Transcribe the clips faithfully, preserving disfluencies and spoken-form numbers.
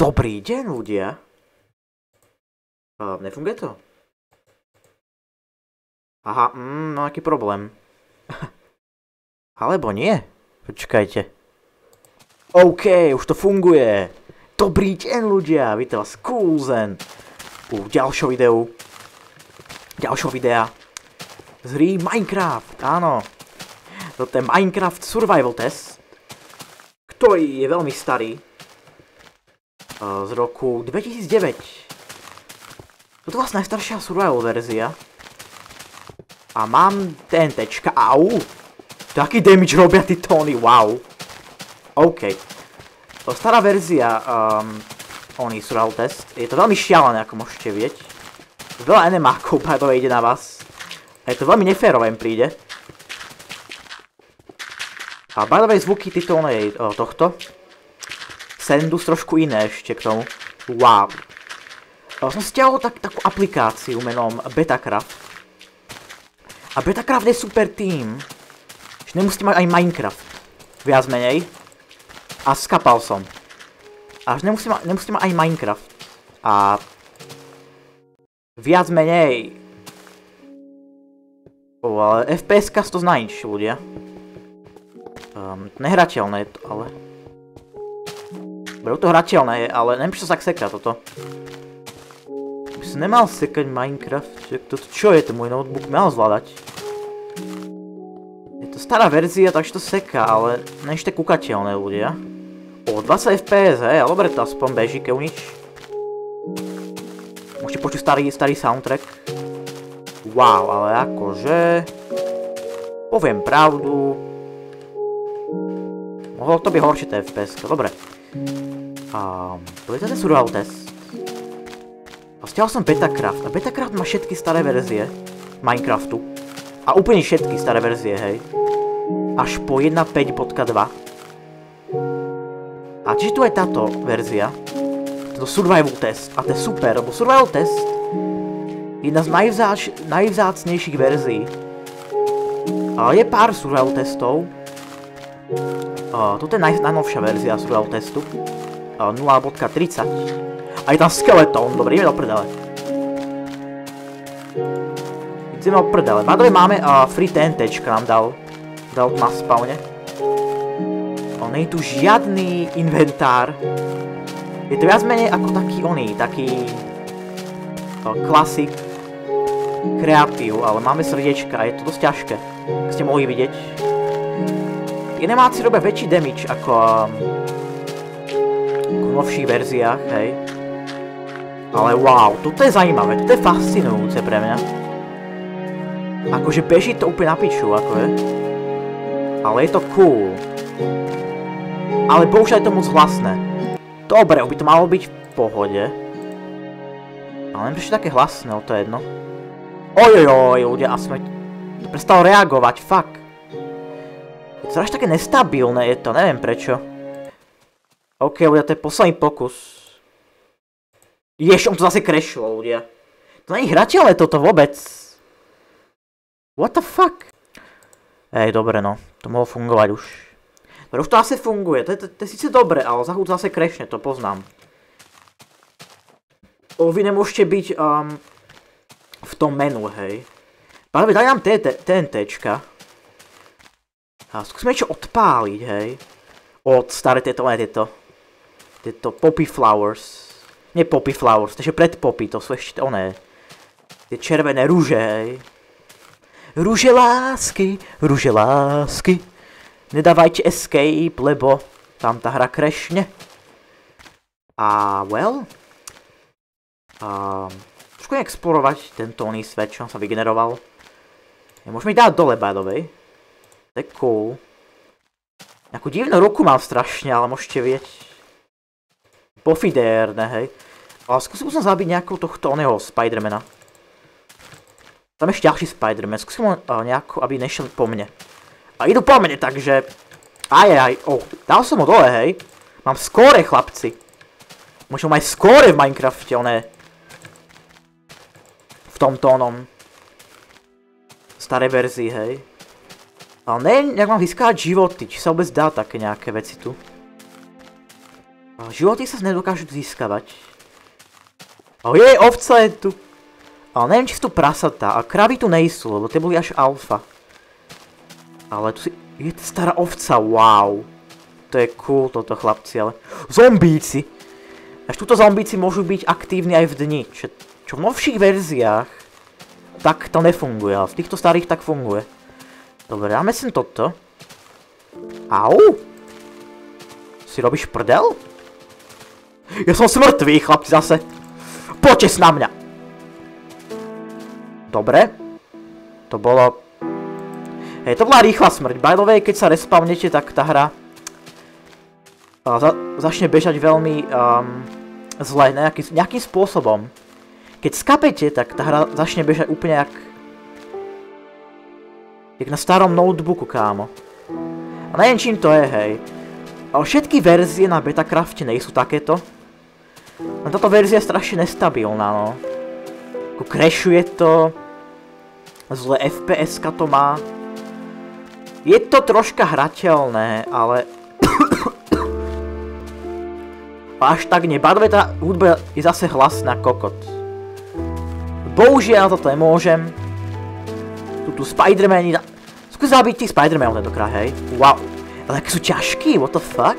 Dobrý deň, ľudia. Uh, nefunguje to? Aha, mm, no aký problém. Alebo nie. Počkajte. OK, už to funguje. Dobrý deň, ľudia. Vítam vás Coolzen u ďalšieho videu. Ďalšieho videa z hry Minecraft. Áno. Toto je Minecraft Survival Test, ktorý je veľmi starý. Uh, z roku dvetisícdeväť. Toto je vlastne najstaršia survival verzia. A mám TNTčka. Au. Taký damage robia tí tóny, wow. OK. To stará verzia um, oný survival test. Je to veľmi šialené, ako môžete vidieť. Veľa enemákov by the way ide na vás. A je to veľmi neférové im príde. A by the way zvuky titulnej uh, tohto Sendu sú trošku iné ešte k tomu. Wow. Uh, som stiahol tak, takú aplikáciu menom Betacraft. A Betacraft je super tým, že nemusíte mať aj Minecraft. Viac menej. A skapal som. Až nemusíte, ma nemusíte mať aj Minecraft. A viac menej. O, ale F P S-ka to zná nič, ľudia. Um, nehrateľné je to, ale... Dobre, to hrateľné je, ale neviem, čo sa tak seká toto. By som nemal sekať Minecraft, že toto, čo je to môj notebook mal zvládať? Je to stará verzia, takže to seká, ale nešte kúkateľné, ľudia. O, dvadsať F P S, hej, ale dobre to aspoň beží, keď nič. Môžete počuť starý, starý soundtrack. Wow, ale akože... Poviem pravdu. Mohlo to byť horšie, to F P S, dobre. Um, to je ten survival test. A stiahol som Betacraft. A Betacraft má všetky staré verzie Minecraftu. A úplne všetky staré verzie, hej. Až po jedna päť bodka dva. A čiže tu je táto verzia. Tento survival test. A to je super, lebo survival test je jedna z najvzáč, najvzácnejších verzií. Ale je pár survival testov. Uh, toto je naj, najnovšia verzia survival testu. Uh, nula bodka tridsať. A je tam skeletón. Dobre, ideme do prdele. Ideme do prdele. Bádové máme uh, free TNTčka nám dal. Dal na spawne. O, nie je tu žiadny inventár. Je to viac menej ako taký oný, taký... Uh, klasik. Kreatív, ale máme srdiečka a je to dosť ťažké. Jak ste mohli vidieť. Animácie robia väčší damage ako um, v novších verziách, hej. Ale wow, toto je zaujímavé, toto je fascinujúce pre mňa. Akože beží to úplne na piču, ako je. Ale je to cool. Ale bohužiaľ je to moc hlasné. Dobre, by to malo byť v pohode. Ale neviem, prečo také hlasné, o to je jedno. Ojojoj, ľudia, a sme... To prestalo reagovať, fuck. Je to až také nestabilné je to, neviem prečo. OK, ľudia, to je posledný pokus. Jež, on to zase crashlo, ľudia. To nie je hrateľné toto vôbec. What the fuck? Ej, dobre no, to mohlo fungovať už. Dobre, už to zase funguje, to je, to, to je síce dobre, ale za chvíľu zase crashne, to poznám. O, vy nemôžete byť um, v tom menu, hej. Páve, daj nám TNTčka. A skúsme niečo odpáliť, hej. Od staré tieto, ne tieto. Tieto poppy flowers. Nie poppy flowers, takže pred poppy, to sú ešte oné. Tie červené rúže, hej. Rúže lásky, rúže lásky. Nedávajte escape, lebo tam tá hra crashne. A well. Um, trošku explorovať tento oný svet, čo sa vygeneroval. Môžeme ich dať dole, by the way. To je cool. Nejakú divnú ruku mám strašne, ale môžete vidieť. Pofidérne, hej. Ale skúsim som zabiť nejakou tohto oného Spidermana. Tam ešte ďalší Spiderman. Skúsim ho uh, nejako, aby nešiel po mne. A idú po mne, takže... Ajajaj, oh, dal som ho dole, hej. Mám skóre, chlapci. Môžem mať skóre v Minecrafte, oné. V tomto onom. Starej verzii, hej. Ale neviem, jak mám získať životy, či sa vôbec dá také nejaké veci tu. Životy sa nedokážu získavať. O jej, ovca je tu. Ale neviem, či sú tu prasatá. A kravy tu nejsú, lebo tie boli až alfa. Ale tu si... Je to stará ovca, wow. To je cool toto, chlapci, ale... Zombíci! Až túto zombíci môžu byť aktívni aj v dni. Čo, čo v novších verziách... Tak to nefunguje, ale v týchto starých tak funguje. Dobre, dáme sem toto. Au! Si robíš prdel? Ja som smrtvý, chlapci, zase. Poďte na mňa! Dobre. To bolo... Hej, to bola rýchla smrť. By the way, keď sa respawnete, tak tá hra... Uh, za začne bežať veľmi... Um, zle, nejaký, nejakým spôsobom. Keď skapete, tak tá hra začne bežať úplne jak... Jak na starom notebooku, kámo. A neviem, čím to je, hej. Ale všetky verzie na Betacrafte nejsú takéto. A táto verzia je strašne nestabilná, no. Ako crashuje to. Zle ef pé eska to má. Je to troška hrateľné, ale... Až tak nie. Badve, tá hudba je zase hlasná, kokot. Bohužiaľ, toto nemôžem. Tu tu Spidermani... Skús zabiť tých Spidermanov tentokrát, hej. Wow. Ale aké sú ťažký, what the fuck?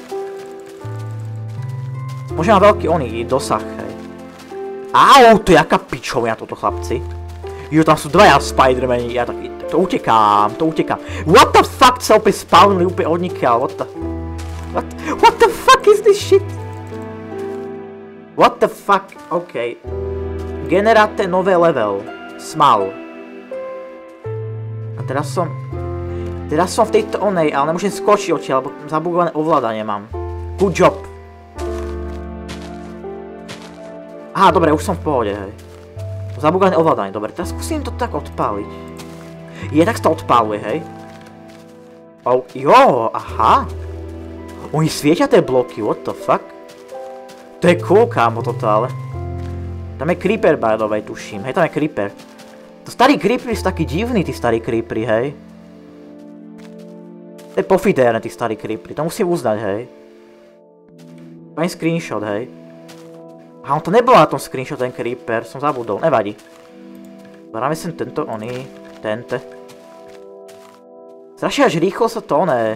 Môže má veľký oný dosah, hej. Au, to je jaká pičovina toto, chlapci. Jo, tam sú dvaja Spidermani, ja tak, to utekám, to utekám. What the fuck, sa opäť spawnili úplne odnikiaľ, what the... What, what the fuck is this shit? What the fuck, okej. Okay. Generáte nové level, smal. A teraz som... Teraz som v tejto onej, ale nemôžem skočiť odtiaľ, lebo zabugované ovládanie mám. Good job. Aha, dobre, už som v pohode, hej. Zabugované ovládanie, dobre, teraz skúsim to tak odpáliť. Je, tak sa to odpáluje, hej. Oh, jo, aha. Oni svietia tie bloky, what the fuck? To je cool, kámo, toto, ale. Tam je creeper, by the way, tuším, hej, tam je creeper. To starý creepery sú takí divní, tí starí creepery, hej. To je pofidérne, tí starí creepery, to musím uznať, hej. Fajn screenshot, hej. A on to nebol na tom screenshot, ten creeper, som zabudol, nevadí. Zaráme sem tento, oný, tente. Strašne až rýchlo sa to, ne.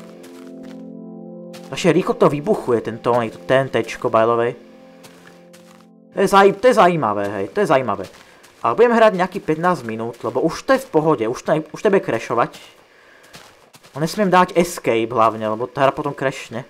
Strašne rýchlo to vybuchuje, tento, oný, to tentečko, by the way. To je, zaj, to je zajímavé, hej, to je zajímavé. Ale budem hrať nejaký pätnásť minút, lebo už to je v pohode, už to, už to bude crashovať. No nesmiem dať escape hlavne, lebo tá hra potom crashne.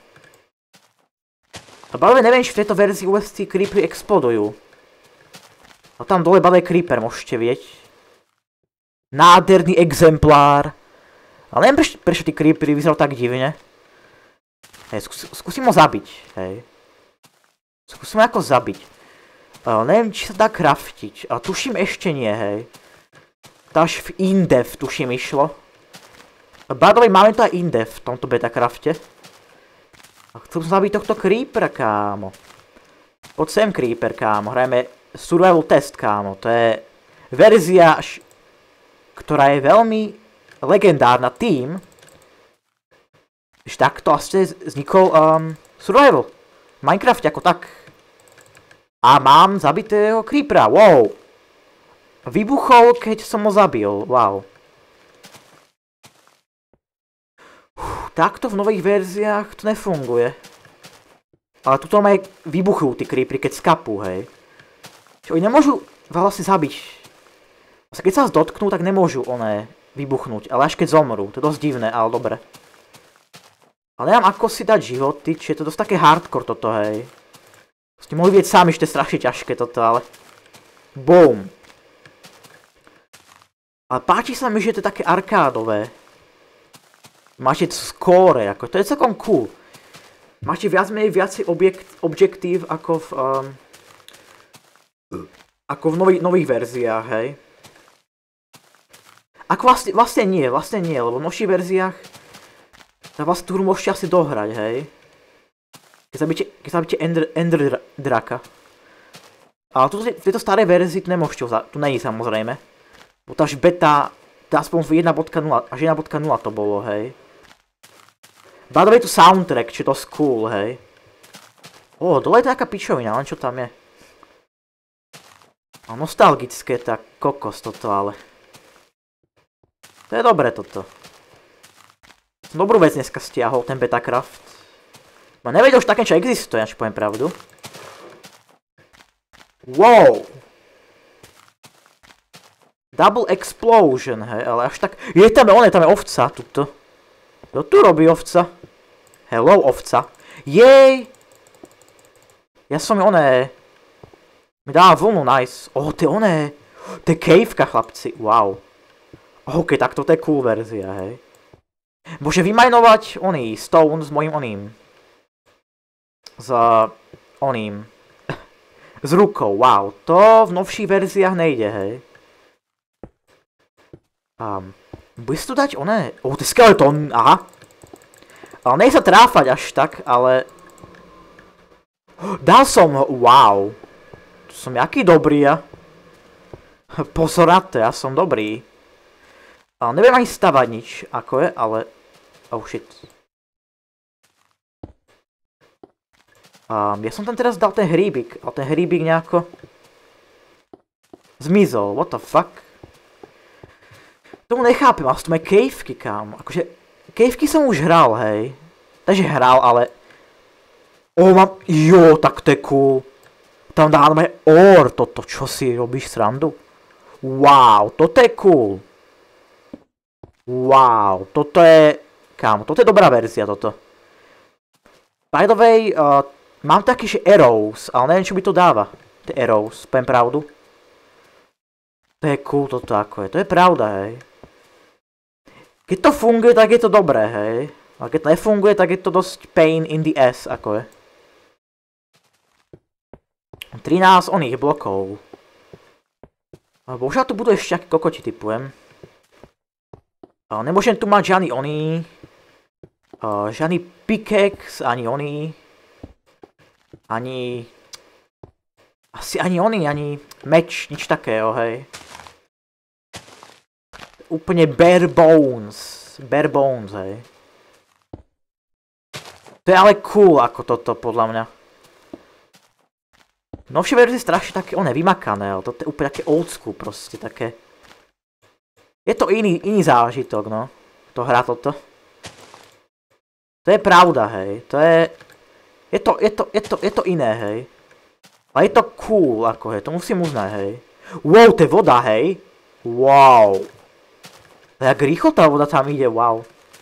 A bále neviem, či v tejto verzii vôbec tí creepery explodujú. No tam dole bále creeper, môžete vieť. Nádherný exemplár. Ale neviem, prečo, prečo tí creepery vyzerajú tak divne. Hej, skús, skúsim ho zabiť, hej. Skúsim ho ako zabiť. Uh, neviem, či sa dá craftiť. A tuším ešte nie, hej. To až v Indev, tuším, išlo. By the way, máme to aj Indev v tomto Betacrafte. A chcem zabiť tohto creepera, kámo. Poď sem, creeper, kámo. Hrajeme survival test, kámo. To je verzia, ktorá je veľmi legendárna tým. Ešte takto asi vznikol um, survival. V Minecrafte ako tak. A mám zabitého creepera, wow. Vybuchol, keď som ho zabil, wow. Uf, takto v nových verziách to nefunguje. Ale tuto aj vybuchujú tí creepery, keď skapú, hej. Čiže oni nemôžu vlastne zabiť. Vlastne keď sa vás dotknú, tak nemôžu oné vybuchnúť, ale až keď zomrú. To je dosť divné, ale dobre. Ale neviem, ako si dať životy, čiže je to dosť také hardcore toto, hej. Ste mohli vidieť sami, že to je strašne ťažké toto, ale... Boom. Ale páči sa mi, že to je také arkádové. Máte skóre, ako, to je celkom cool. Máte viac menej viacej objekt, objektív ako v... Um, ako v nových, nových verziách, hej. Ako vlastne, vlastne nie, vlastne nie, lebo v novších verziách... Tak vlastne tú hru môžete asi dohrať, hej. Keď zabíte, keď zabíte Ender, Ender draka. Ale tu, v tejto starej verzii tu nemôžete, tu není samozrejme. Bo to až beta, to aspoň jedna bodka nula, až jedna bodka nula to bolo, hej. By the way, tu soundtrack, či to cool, hej. Ó, dole je to taká pičovina, len čo tam je. A nostalgické, tak kokos toto, ale. To je dobré toto. Som dobrú vec dneska stiahol, ten Betacraft. Ma nevedel, že také čo existuje, až poviem pravdu. Wow! Double explosion, hej, ale až tak. Je tam, on je tam je ovca, tuto. Kto tu robí ovca? Hello, ovca. Jej! Ja som oné. Mi dá vlnu, nice. Oh, to je oné. To je caveka, chlapci, wow. Ok, tak toto je cool verzia, hej. Môže vymajnovať oný stone s mojím oným. S oným. S rukou, wow. To v novších verziách nejde, hej. Um, budeš tu dať oné? Oh, to je skeleton, aha. Ale nej sa tráfať až tak, ale... Dal som ho, wow. To som jaký dobrý, ja. Pozor na to, ja som dobrý. Ale neviem ani stavať nič, ako je, ale... Oh shit. Um, ja som tam teraz dal ten hríbik, ale ten hríbik nejako... Zmizol, what the fuck? Tomu nechápem, ale to je caveky, kámo. Akože... Caveky som už hral, hej. Takže hral, ale... O, mám... Jo, tak to je cool. Tam dáme or, toto, čo si robíš srandu? Wow, toto je cool. Wow, toto je... Kámo, toto je dobrá verzia, toto. By the way, uh, mám taký, že arrows, ale neviem, čo by to dáva. Tie arrows, poviem pravdu. To je cool toto, ako je. To je pravda, hej. Keď to funguje, tak je to dobré, hej. A keď to nefunguje, tak je to dosť pain in the ass, ako je. trinásť oných blokov. Bohužiaľ tu budú ešte aký kokoti, typujem. Uh, nemôžem tu mať žiadny oný. Uh, žiadny pickaxe, ani oný. Ani... Asi ani oný, ani meč, nič takého, hej. Úplne bare bones. Bare bones, hej. To je ale cool ako toto, podľa mňa. Novšie verzie strašne také, oné, vymakané, ale toto je úplne také old school, proste, také... Je to iný, iný zážitok, no. To hra toto. To je pravda, hej. To je... Je to, je to, je to, je to iné, hej. Ale je to cool, ako hej. To musím uznať, hej. Wow, to je voda, hej. Wow. Jak rýchlo tá voda tam ide, wow.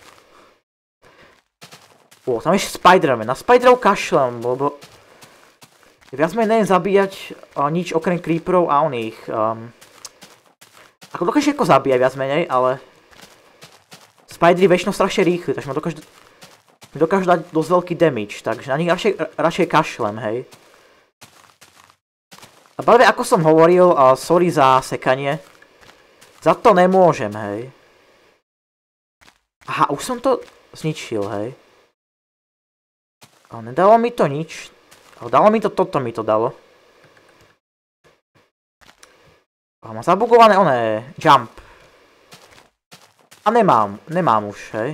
O, tam ešte Spider-Man. Na Spiderov kašlem, lebo... Viac menej neviem zabíjať uh, nič okrem creeperov a oných. Um, ako dokáže ako zabíjať viac menej, ale... Spidery väčšinou strašne rýchli, takže ma dokážu... Mi dokážu dať dosť veľký damage, takže na nich radšej, radšej kašlem, hej. A bavie, ako som hovoril, uh, sorry za sekanie. Za to nemôžem, hej. Aha, už som to zničil, hej. Ale nedalo mi to nič. Ale dalo mi to, toto mi to dalo. A mám zabugované oné, jump. A nemám, nemám už, hej.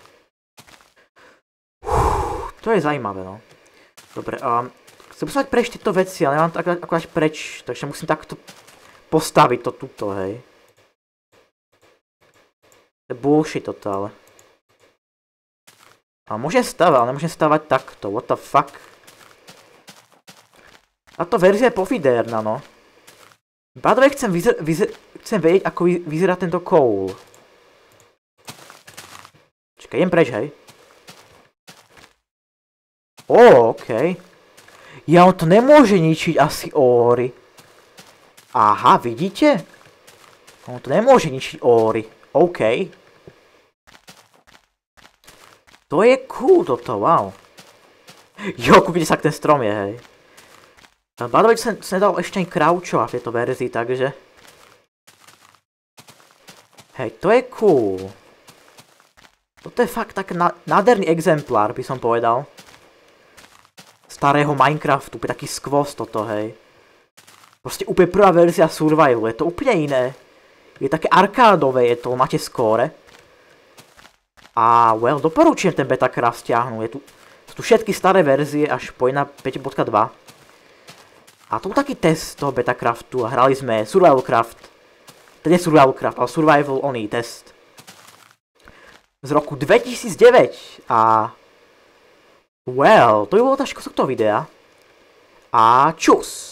Uf, to je zajímavé, no. Dobre, um, chcem musieť preč tieto veci, ale nemám to ako až preč, takže musím takto postaviť to tuto, hej. To je bullshit toto, ale. Ale môžem stavať, ale nemôžem stavať takto, what the fuck. Táto verzia je pofiderná, no. Bádové chcem, vyzer, vyzer, chcem vedieť, ako vy, vyzerá tento coal. Čakaj, idem preč, hej. Ó, okej. Okay. Ja, on to nemôže ničiť asi óry. Aha, vidíte? On to nemôže ničiť óry. OK. To je cool toto, wow. Jo, kúpite sa, ak ten strom je, hej. Bádovej som nedal ešte ani crouchovať v tejto verzii, takže... Hej, to je cool. Toto je fakt tak nádherný exemplár, by som povedal. Starého Minecraftu, úplne taký skvost toto, hej. Proste úplne prvá verzia survivalu, je to úplne iné. Je také arkádové, je to, máte skóre. A well, doporučujem ten Betacraft stiahnuť, je tu Sú tu všetky staré verzie až po jedna päť bodka dva. A to bol taký test toho Betacraftu a hrali sme Survival Craft. To nie Survival Craft, ale Survival oný test. Z roku dvetisícdeväť a... Well, to by bolo tak z tohto videa. A čus!